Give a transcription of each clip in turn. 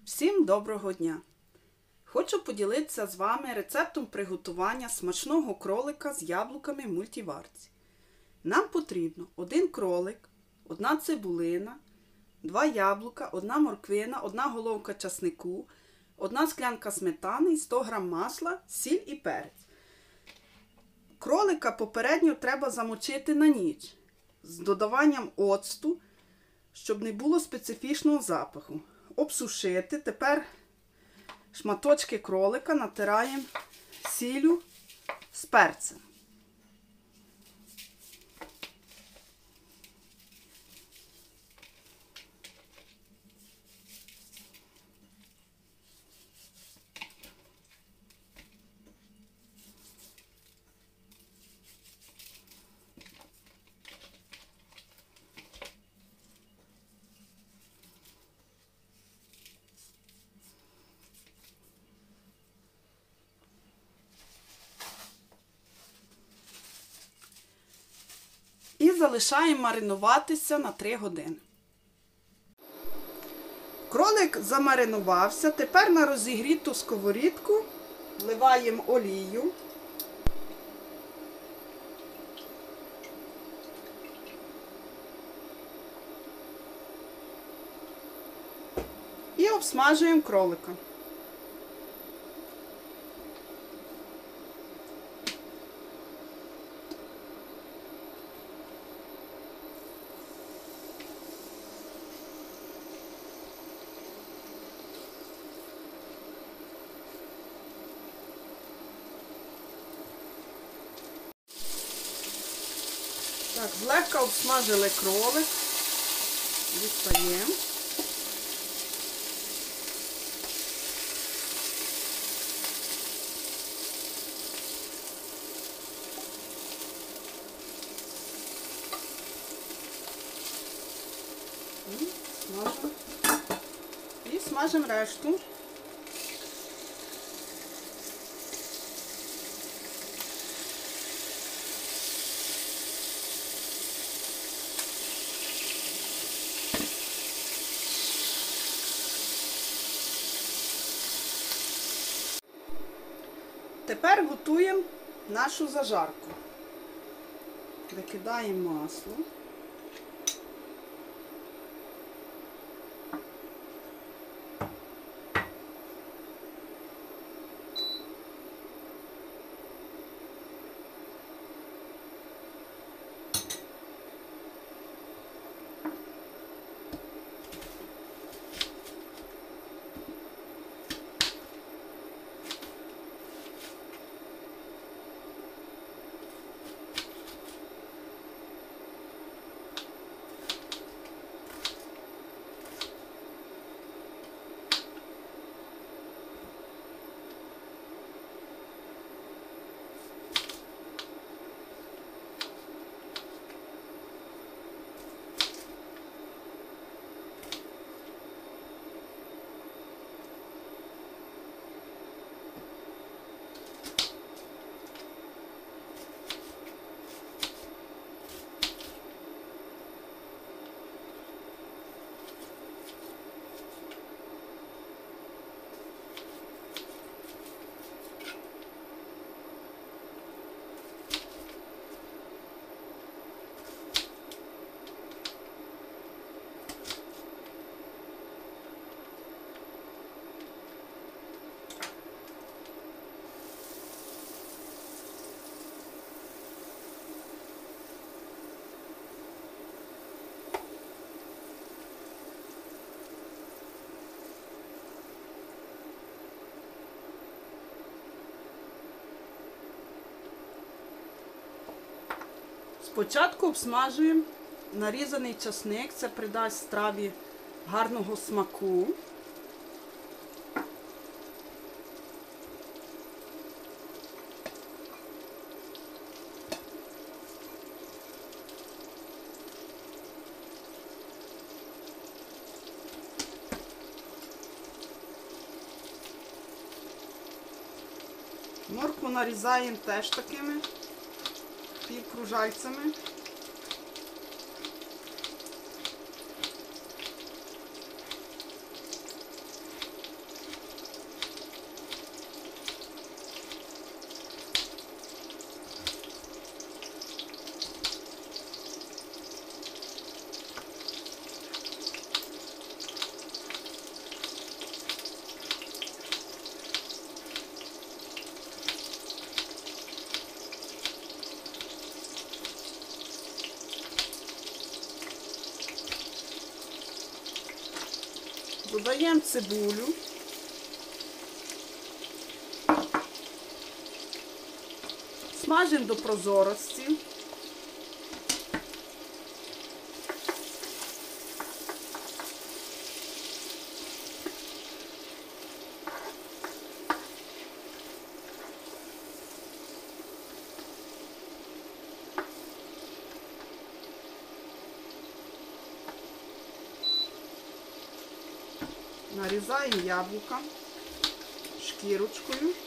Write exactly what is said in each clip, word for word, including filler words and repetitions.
Всім доброго дня! Хочу поділитися з вами рецептом приготування смачного кролика з яблуками в мультиварці. Нам потрібно один кролик, одна цибулина, два яблука, одна морквина, одна головка часнику, одна склянка сметани, сто грам масла, сіль і перець. Кролика попередньо треба замочити на ніч з додаванням оцту, щоб не було специфічного запаху. Обсушити. Тепер шматочки кролика натираємо сіллю з перцем. І залишаємо маринуватися на три години. Кролик замаринувався. Тепер на розігріту сковорідку вливаємо олію. І обсмажуємо кролика. Так, злегка обсмажили кролик, дістаємо. І смажимо. І смажимо решту. Тепер готуємо нашу зажарку. Викидаємо масло. Спочатку обсмажуємо нарізаний часник, це придасть страві гарного смаку. Моркву нарізаємо теж такими півкружальцями. Додаємо цибулю. Смажимо до прозорості. Нарізаємо яблука шкірочкою.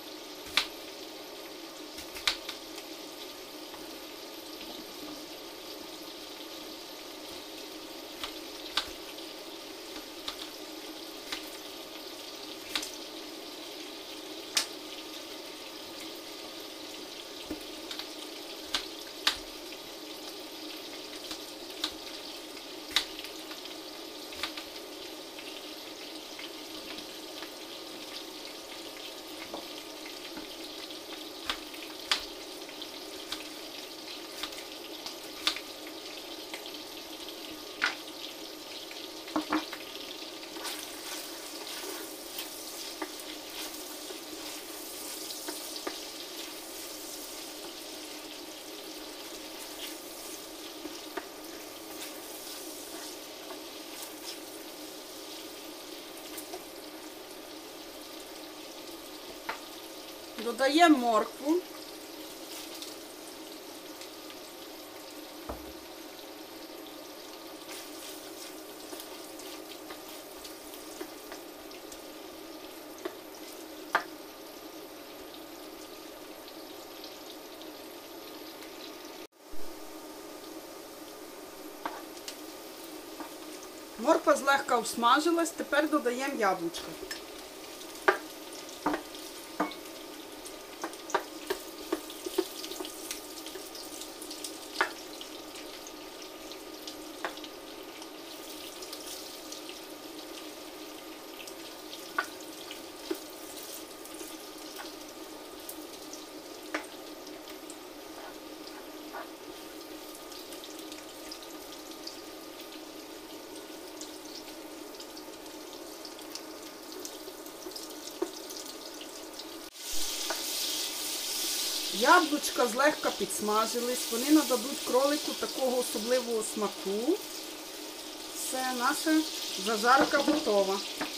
Додаємо моркву. Морква злегка усмажилась, тепер додаємо яблучко. Яблучка злегка підсмажились, вони нададуть кролику такого особливого смаку. Все, наша зажарка готова.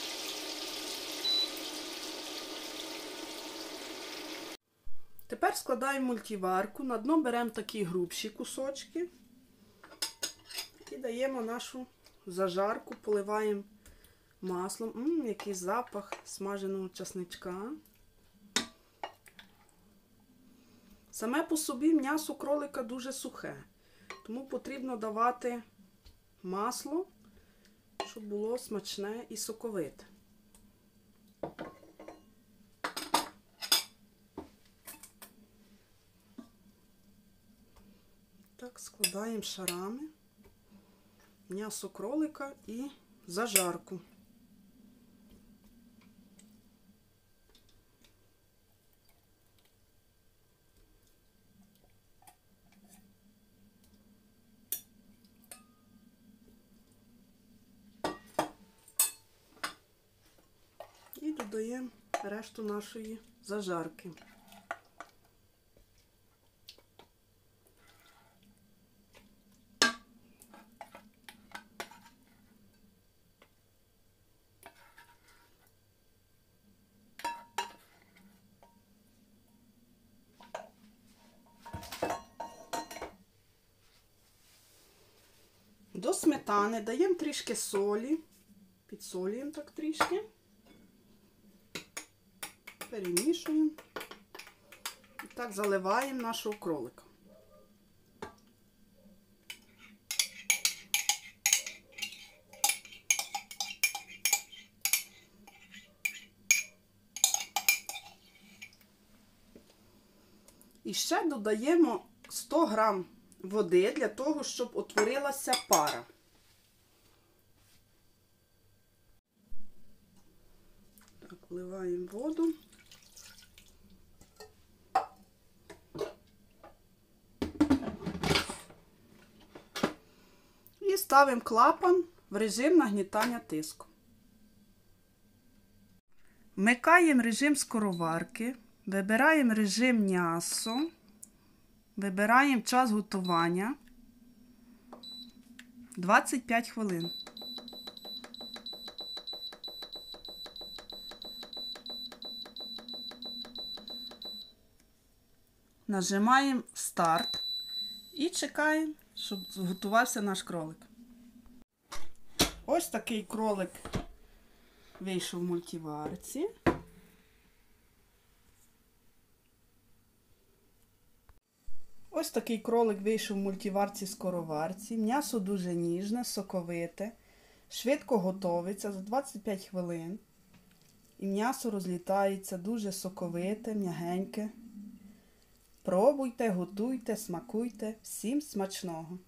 Тепер складаємо мультиварку, на дно беремо такі грубші кусочки і даємо нашу зажарку, поливаємо маслом. Ммм, який запах смаженого часничка. Саме по собі м'ясо кролика дуже сухе, тому потрібно давати масло, щоб було смачне і соковите. Так, складаємо шарами м'ясо кролика і зажарку. І додаємо решту нашої зажарки. До сметани даємо трішки солі, підсолюємо так трішки. Перемішуємо і так заливаємо нашого кролика. І ще додаємо сто грам води для того, щоб утворилася пара. Так, вливаємо воду. І ставимо клапан в режим нагнітання тиску. Вмикаємо режим скороварки, вибираємо режим м'ясо, вибираємо час готування двадцять п'ять хвилин. Нажимаємо старт і чекаємо, щоб зготувався наш кролик. Ось такий кролик вийшов в мультиварці. Ось такий кролик вийшов в мультиварці-скороварці. М'ясо дуже ніжне, соковите, швидко готовиться за двадцять п'ять хвилин. І м'ясо розлітається дуже соковите, м'ягеньке. Пробуйте, готуйте, смакуйте. Всім смачного!